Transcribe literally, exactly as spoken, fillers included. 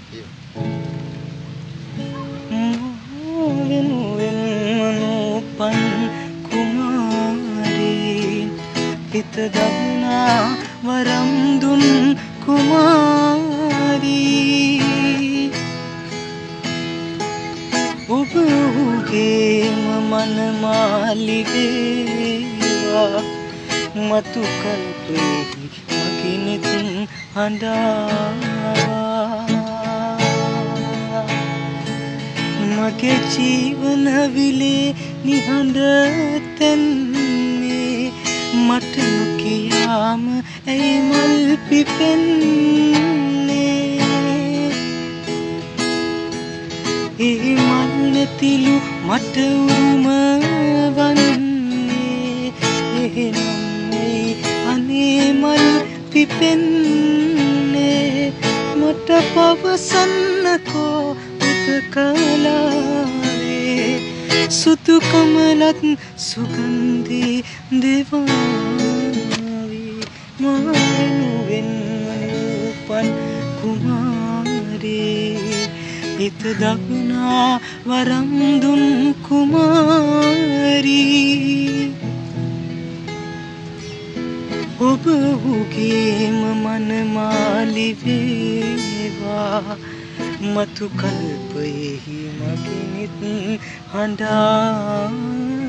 වෙනුවෙන්මනෝපන් කුමාරී හිත දවනා වරම් දුන් කුමාරී ඔබ ඔහුගේම මනමාලි වේවා මතු කල්පෙහි මගිනිත් හඬා මගේ ජීවන විලේ නිහඬ තැන්නේ මට නොකියාම ඇයි මල් පිපෙන්නේ ඒ මල් නැතිලු මට උරුම වන්නේ එහෙනම් ඇයි අනේ මල් පිපෙන්නේ මට පවසන්නකෝ කලාවේ සුතු කමලත් සුගන්ධී දෙවාවි මානුවෙන් වනූපන් කුමාරී හිත දවනා වරම් දුන් කුමාරී ඔබ ඔහුගේම මනමාලි වේවා මතු කල්පයෙහි මගිනිත් හඬා